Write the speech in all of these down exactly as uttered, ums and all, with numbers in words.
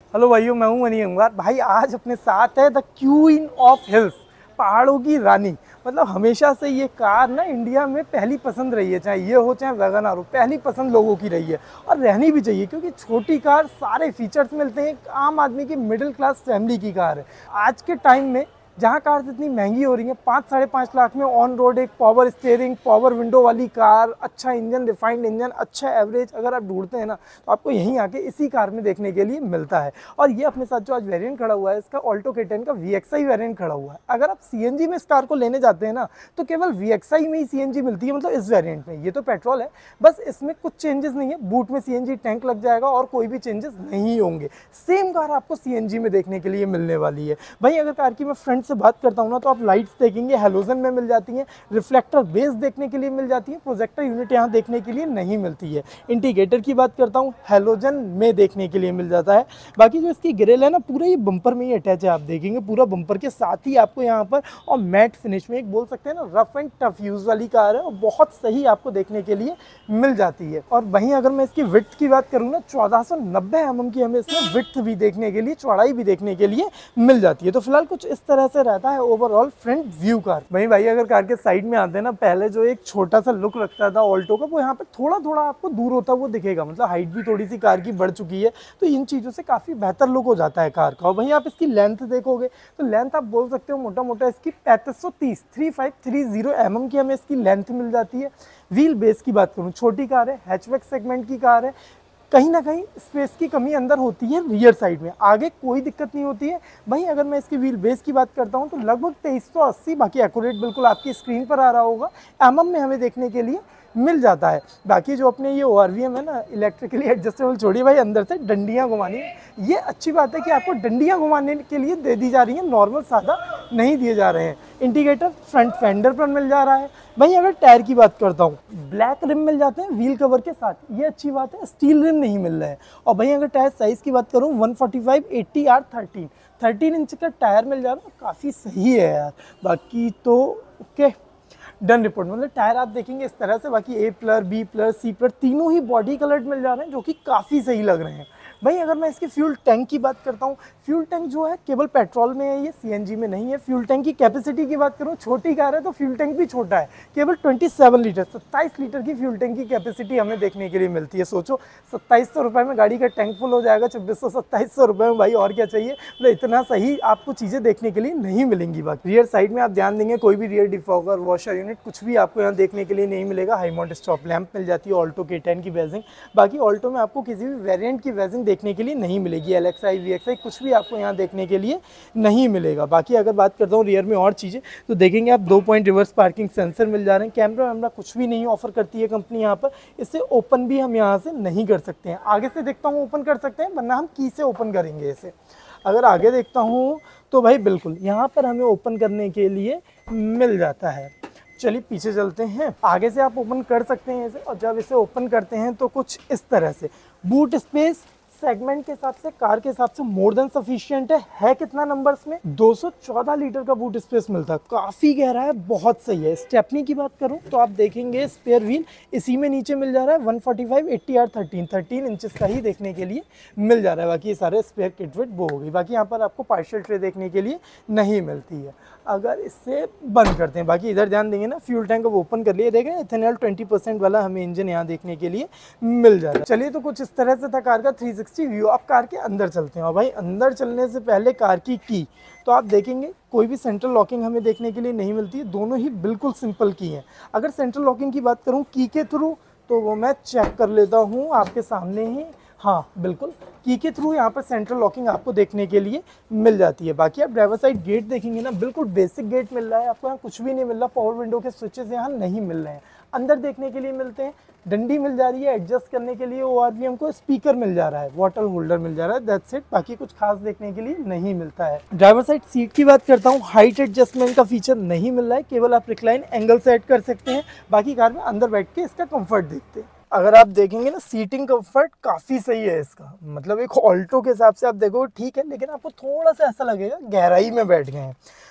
Hello भाइयों, मैं हूं मनी अंगवार। भाई आज अपने साथ है द क्वीन ऑफ हिल्स, पहाड़ों की रानी। मतलब हमेशा से ये कार ना इंडिया में पहली पसंद रही है, चाहे ये हो चाहे वैगन आर हो, पहली पसंद लोगों की रही है और रहनी भी चाहिए, क्योंकि छोटी कार सारे फीचर्स मिलते हैं। एक आम आदमी की मिडिल क्लास फैमिली की कार है। आज के टाइम में जहाँ कार्स इतनी महंगी हो रही हैं, पाँच साढ़े पाँच लाख में ऑन रोड एक पावर स्टीयरिंग, पावर विंडो वाली कार, अच्छा इंजन, रिफाइंड इंजन, अच्छा एवरेज अगर आप ढूंढते हैं ना, तो आपको यहीं आके इसी कार में देखने के लिए मिलता है। और ये अपने साथ जो आज वेरिएंट खड़ा हुआ है, इसका ऑल्टो के टेन का वी एक्स आई वेरिएंट खड़ा हुआ है। अगर आप सी एन जी में इस कार को लेने जाते हैं ना, तो केवल वी एक्स आई में ही सी एन जी मिलती है, मतलब इस वेरिएंट में। ये तो पेट्रोल है, बस इसमें कुछ चेंजेस नहीं है। बूट में सी एन जी टैंक लग जाएगा और कोई भी चेंजेस नहीं होंगे। सेम कार आपको सी एन जी में देखने के लिए मिलने वाली है। भाई अगर कार की मैं फ्रंट से बात करता हूँ ना, तो आप लाइट्स देखेंगे हेलोजन में मिल जाती हैं, रिफ्लेक्टर बेस देखने के लिए मिल जाती है, प्रोजेक्टर यूनिट यहाँ देखने के लिए नहीं मिलती है। इंडिकेटर की बात करता हूँ, हेलोजन में देखने के लिए मिल जाता है। बाकी जो इसकी ग्रिल है ना, पूरा ये बम्पर में ही अटैच है। आप देखेंगे पूरा बम्पर के साथ ही आपको यहाँ पर, और मैट फिनिश में, एक बोल सकते हैं ना रफ एंड टफ यूज वाली कार है और बहुत सही आपको देखने के लिए मिल जाती है। और वहीं अगर मैं इसकी विड्थ की बात करूँ ना, चौदह सौ नब्बे एम एम की हमें इसमें विड्थ भी देखने के लिए, चौड़ाई भी देखने के लिए मिल जाती है। तो फिलहाल कुछ इस तरह से रहता है ओवरऑल फ्रंट व्यू कार। वहीं भाई अगर कार के साइड में आते हैं ना, पहले जो एक छोटा सा लुक रखता था ऑल्टो का, वो यहाँ पे थोड़ा थोड़ा आपको दूर होता वो दिखेगा। मतलब हाइट भी थोड़ी सी कार की बढ़ चुकी है, तो इन चीज़ों से काफ़ी बेहतर लुक हो जाता है कार का। और वहीं आप इसकी लेंथ देखोगे तो लेंथ आप बोल सकते हो मोटा मोटा इसकी पैंतीस सौ तीस three five three zero M M की हमें इसकी लेंथ मिल जाती है। व्हील बेस की बात करूँ, छोटी कार है, हैचबैक सेगमेंट की कार है, कहीं ना कहीं स्पेस की कमी अंदर होती है रियर साइड में, आगे कोई दिक्कत नहीं होती है। वहीं अगर मैं इसकी व्हील बेस की बात करता हूं, तो लगभग तेईस सौ अस्सी, बाकी एक्यूरेट बिल्कुल आपकी स्क्रीन पर आ रहा होगा, एम एम में हमें देखने के लिए मिल जाता है। बाकी जो अपने ये ओ आर वी एम है ना, इलेक्ट्रिकली एडजस्टेबल, छोड़िए भाई, अंदर से डंडियाँ घुमानी, ये अच्छी बात है कि आपको डंडियाँ घुमाने के लिए दे दी जा रही हैं, नॉर्मल सादा नहीं दिए जा रहे हैं। इंडिकेटर फ्रंट फेंडर पर मिल जा रहा है। भाई अगर टायर की बात करता हूँ, ब्लैक रिम मिल जाते हैं व्हील कवर के साथ, ये अच्छी बात है, स्टील रिम नहीं मिल रहा है। और भाई अगर टायर साइज़ की बात करूँ, one forty five eighty R thirteen thirteen inch का टायर मिल जा रहा है, काफ़ी सही है यार। बाकी तो ओके, डन रिपोर्ट। मतलब टायर आप देखेंगे इस तरह से, बाकी A plus, B plus, C plus, तीनों ही बॉडी कलर्ड मिल जा रहे हैं, जो कि काफ़ी सही लग रहे हैं। भाई अगर मैं इसके फ्यूल टैंक की बात करता हूँ, फ्यूल टैंक जो है केवल पेट्रोल में है, ये सीएनजी में नहीं है। फ्यूल टैंक की कैपेसिटी की बात करूँ, छोटी कार है तो फ्यूल टैंक भी छोटा है, केवल सत्ताईस लीटर सत्ताईस लीटर की फ्यूल टैंक की कैपेसिटी हमें देखने के लिए मिलती है। सोचो, सत्ताईस सौ रुपये में गाड़ी का टैंक फुल हो जाएगा, छब्बीस सौ सत्ताईस सौ रुपये में, भाई और क्या चाहिए। मतलब इतना सही आपको चीज़ें देखने के लिए नहीं मिलेंगी। बाकी रियर साइड में आप ध्यान देंगे, कोई भी रियर डिफॉगर, वॉशर यूनिट, कुछ भी आपको यहाँ देखने के लिए नहीं मिलेगा। हाई माउंट स्टॉप लैंप मिल जाती है ऑल्टो के टेन की वेजिंग। बाकी ऑल्टो में आपको किसी भी वेरिएंट की वेजिंग देखने के लिए नहीं मिलेगी, L X I, V X I, कुछ भी आपको यहाँ देखने के लिए नहीं मिलेगा। बाकी अगर बात करता हूँ रियर में और चीज़ें, तो देखेंगे आप दो पॉइंट रिवर्स पार्किंग सेंसर मिल जा रहे हैं। कैमरा वैमरा कुछ भी नहीं ऑफर करती है कंपनी यहाँ पर, इससे ओपन भी हम यहाँ से नहीं कर सकते हैं। आगे से देखता हूँ ओपन कर सकते हैं, वरना हम की से ओपन करेंगे इसे। अगर आगे देखता हूँ तो भाई बिल्कुल यहाँ पर हमें ओपन करने के लिए मिल जाता है। चलिए पीछे चलते हैं, आगे से आप ओपन कर सकते हैं इसे। और जब इसे ओपन करते हैं तो कुछ इस तरह से, बूट स्पेस सेगमेंट के हिसाब से, कार के हिसाब से मोर देन सफिशिएंट है। है कितना नंबर्स में, दो सौ चौदह लीटर का बूट स्पेस मिलता है, काफ़ी गहरा है, बहुत सही है। स्टेपनी की बात करूं तो आप देखेंगे स्पेयर व्हील इसी में नीचे मिल जा रहा है, one forty five eighty R thirteen thirteen inches का ही देखने के लिए मिल जा रहा है। बाकी ये सारे स्पेयर किट विट वो हो गई। बाकी यहाँ पर आपको पार्शियल ट्रे देखने के लिए नहीं मिलती है। अगर इससे बंद करते हैं, बाकी इधर ध्यान देंगे ना, फ्यूल टैंक अब ओपन कर लिए, देखें इथेनॉल ट्वेंटी परसेंट वाला हमें इंजन यहाँ देखने के लिए मिल जा रहा है। चलिए तो कुछ इस तरह से था कार का थ्री सिक्सटी व्यू। अब कार के अंदर चलते हैं। और भाई अंदर चलने से पहले कार की की तो आप देखेंगे कोई भी सेंट्रल लॉकिंग हमें देखने के लिए नहीं मिलती है, दोनों ही बिल्कुल सिंपल की हैं। अगर सेंट्रल लॉकिंग की बात करूँ की के थ्रू, तो वो मैं चेक कर लेता हूँ आपके सामने ही। हाँ बिल्कुल, की के थ्रू यहाँ पर सेंट्रल लॉकिंग आपको देखने के लिए मिल जाती है। बाकी आप ड्राइवर साइड गेट देखेंगे ना, बिल्कुल बेसिक गेट मिल रहा है आपको, यहाँ कुछ भी नहीं मिल रहा। पावर विंडो के स्विचेस यहाँ नहीं मिल रहे हैं, अंदर देखने के लिए मिलते हैं। डंडी मिल जा रही है एडजस्ट करने के लिए, ओ आर वी एम को स्पीकर मिल जा रहा है, वाटर होल्डर मिल जा रहा है, दैट्स इट। बाकी कुछ खास देखने के लिए नहीं मिलता है। ड्राइवर साइड सीट की बात करता हूँ, हाइट एडजस्टमेंट का फीचर नहीं मिल रहा है, केवल आप रिक्लाइन एंगल सेट कर सकते हैं। बाकी कार में अंदर बैठ के इसका कंफर्ट देखते हैं। अगर आप देखेंगे ना, सीटिंग कंफर्ट काफ़ी सही है इसका। मतलब एक ऑल्टो के हिसाब से आप देखो ठीक है, लेकिन आपको थोड़ा सा ऐसा लगेगा गहराई में बैठ गए हैं।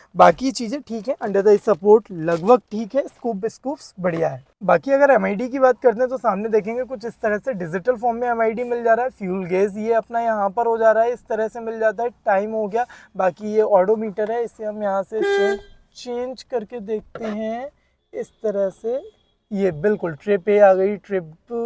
बाकी चीज़ें ठीक है, अंडर द सपोर्ट लगभग ठीक है, स्कूप स्कूप्स बढ़िया है। बाकी अगर एम आई डी की बात करते हैं तो सामने देखेंगे कुछ इस तरह से डिजिटल फॉर्म में एम आई डी मिल जा रहा है। फ्यूल गेज ये अपना यहाँ पर हो जा रहा है, इस तरह से मिल जाता है। टाइम हो गया। बाकी ये ऑडोमीटर है, इसे हम यहाँ से चेंज चेंज करके देखते हैं इस तरह से। ये बिल्कुल ट्रिप ए आ गई, ट्रिप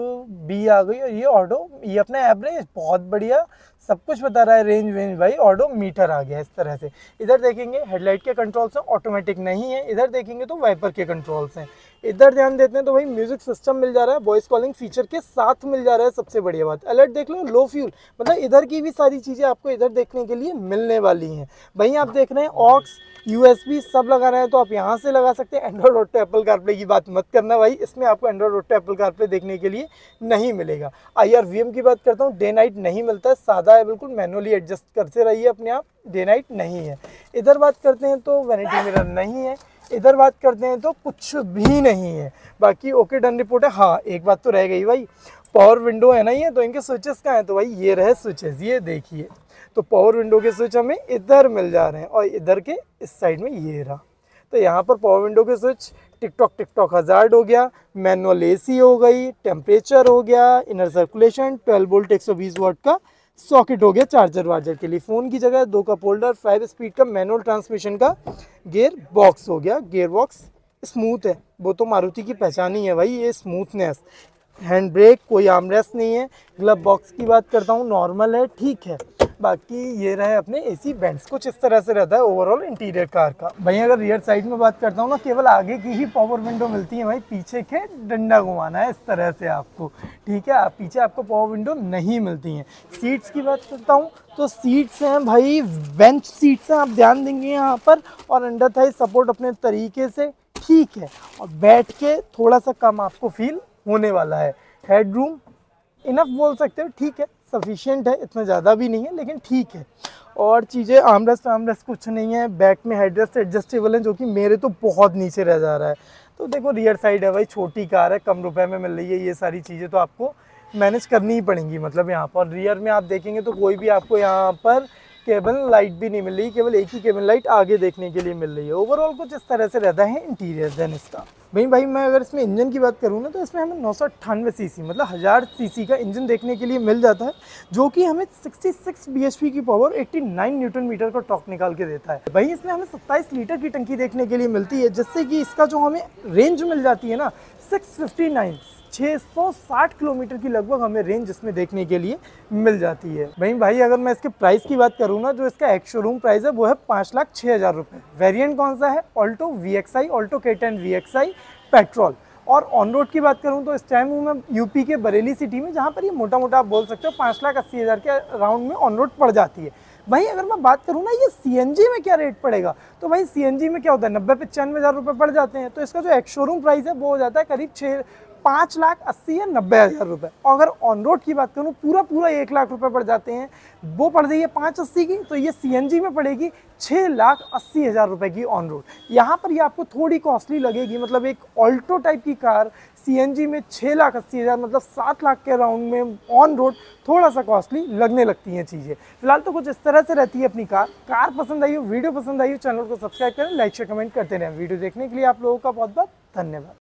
बी आ गई, और ये ऑडो, ये अपना एवरेज बहुत बढ़िया सब कुछ बता रहा है। रेंज वेंज भाई ऑडो मीटर आ गया इस तरह से। इधर देखेंगे हेडलाइट के कंट्रोल्स हैं, ऑटोमेटिक नहीं है। इधर देखेंगे तो वाइपर के कंट्रोल्स हैं। इधर ध्यान देते हैं तो भाई म्यूजिक सिस्टम मिल जा रहा है, वॉइस कॉलिंग फीचर के साथ मिल जा रहा है। सबसे बढ़िया बात अलर्ट देख लो, लो फ्यूल, मतलब इधर की भी सारी चीज़ें आपको इधर देखने के लिए मिलने वाली हैं। भाई आप देख रहे हैं ऑक्स यूएसबी सब लगा रहे हैं, तो आप यहाँ से लगा सकते हैं। एंड्रॉइड ऑटो एप्पल कारप्ले की बात मत करना भाई, इसमें आपको एंड्रॉइड ऑटो एप्पल कारप्ले देखने के लिए नहीं मिलेगा। आईआरवीएम की बात करता हूँ, डे नाइट नहीं मिलता है, सादा है बिल्कुल, मैनुअली एडजस्ट करते रहिए अपने आप, डे नाइट नहीं है। इधर बात करते हैं तो वैनिटी मिरर नहीं है। इधर बात करते हैं तो कुछ भी नहीं है। बाकी ओके डन रिपोर्ट है। हाँ एक बात तो रह गई भाई, पावर विंडो है ना ये, तो इनके स्विचेस कहाँ हैं, तो भाई ये रहे स्विचेस, ये देखिए। तो पावर विंडो के स्विच हमें इधर मिल जा रहे हैं, और इधर के इस साइड में ये रहा। तो यहाँ पर पावर विंडो के स्विच, टिकटॉक टिकटॉक हज़ार्ड हो गया, मैनुअल एसी हो गई, टेम्परेचर हो गया, इनर सर्कुलेशन, ट्वेल्व वोल्ट एक सौ बीस वाट का सॉकेट हो गया चार्जर वार्जर के लिए। फ़ोन की जगह दो कप होल्डर, फाइव स्पीड का मैनुअल ट्रांसमिशन का गियर बॉक्स हो गया। गियर बॉक्स स्मूथ है, वो तो मारुति की पहचान ही है भाई, ये स्मूथनेस। हैंड ब्रेक, कोई आर्मरेस्ट नहीं है। ग्लव बॉक्स की बात करता हूँ, नॉर्मल है, ठीक है। बाकी ये रहे अपने एसी बेंट्स, कुछ इस तरह से रहता है ओवरऑल इंटीरियर कार का। भाई अगर रियर साइड में बात करता हूँ ना, केवल आगे की ही पावर विंडो मिलती है भाई, पीछे के डंडा घुमाना है इस तरह से आपको, ठीक है। आप पीछे आपको पावर विंडो नहीं मिलती हैं। सीट्स की बात करता हूँ तो सीट्स हैं भाई बेंच सीट्स हैं, आप ध्यान देंगे यहाँ पर, और अंडर थाई सपोर्ट अपने तरीके से ठीक है, और बैठ के थोड़ा सा कम आपको फील होने वाला है। हेडरूम इनफ बोल सकते हो, ठीक है, सफिशिएंट है, इतना ज़्यादा भी नहीं है लेकिन ठीक है। और चीज़ें आर्मरेस्ट आर्मरेस्ट कुछ नहीं है। बैक में हेडरेस्ट एडजस्टेबल है, जो कि मेरे तो बहुत नीचे रह जा रहा है। तो देखो रियर साइड है भाई, छोटी कार है, कम रुपए में मिल रही है, ये सारी चीज़ें तो आपको मैनेज करनी ही पड़ेंगी। मतलब यहाँ पर रियर में आप देखेंगे तो कोई भी आपको यहाँ पर केबल लाइट भी नहीं मिल रही, केवल एक ही केबल लाइट आगे देखने के लिए मिल रही है। ओवरऑल कुछ इस तरह से रहता है इंटीरियर देन इसका। भाई भाई मैं अगर इसमें इंजन की बात करूँ ना, तो इसमें हमें नौ सौ अट्ठानवे सी सी मतलब हज़ार सी सी का इंजन देखने के लिए मिल जाता है, जो कि हमें छियासठ बी एच पी की पावर नवासी न्यूटन मीटर का टॉर्क निकाल के देता है। भाई इसमें हमें सत्ताईस लीटर की टंकी देखने के लिए मिलती है, जिससे कि इसका जो हमें रेंज मिल जाती है ना सिक्स फिफ्टी नाइन छः सौ साठ किलोमीटर की लगभग हमें रेंज इसमें देखने के लिए मिल जाती है। भाई भाई अगर मैं इसके प्राइस की बात करूँ ना, जो इसका एक्स शोरूम प्राइस है वो है पाँच लाख छः हज़ार रुपये। वेरिएंट कौन सा है? Alto V X I, Alto K ten V X I petrol. और ऑन रोड की बात करूं तो इस टाइम हूँ मैं यूपी के बरेली सिटी में, जहां पर ये मोटा मोटा आप बोल सकते हो पाँच लाख अस्सी हज़ार के राउंड में ऑन रोड पड़ जाती है। भाई अगर मैं बात करूं ना ये सीएनजी में क्या रेट पड़ेगा, तो भाई सीएनजी में क्या होता है नब्बे पचानवे हज़ार रुपये पड़ जाते हैं। तो इसका जो एक्स शोरूम प्राइस है वो हो जाता है करीब छः पाँच लाख अस्सी या नब्बे हज़ार रुपये। और अगर ऑन रोड की बात करूँ पूरा पूरा एक लाख रुपए पड़ जाते हैं, वो पड़ रही है पाँच अस्सी की, तो ये सीएनजी में पड़ेगी छः लाख अस्सी हज़ार रुपये की ऑन रोड। यहाँ पर ये आपको थोड़ी कॉस्टली लगेगी, मतलब एक ऑल्टो टाइप की कार सीएनजी में छः लाख अस्सी हज़ार मतलब सात लाख के राउंड में ऑन रोड थोड़ा सा कॉस्टली लगने लगती हैं चीज़ें। फिलहाल तो कुछ इस तरह से रहती है अपनी कार। कार पसंद आई हो, वीडियो पसंद आई हो, चैनल को सब्सक्राइब करें, लाइक शेयर कमेंट करते रहें। वीडियो देखने के लिए आप लोगों का बहुत बहुत धन्यवाद।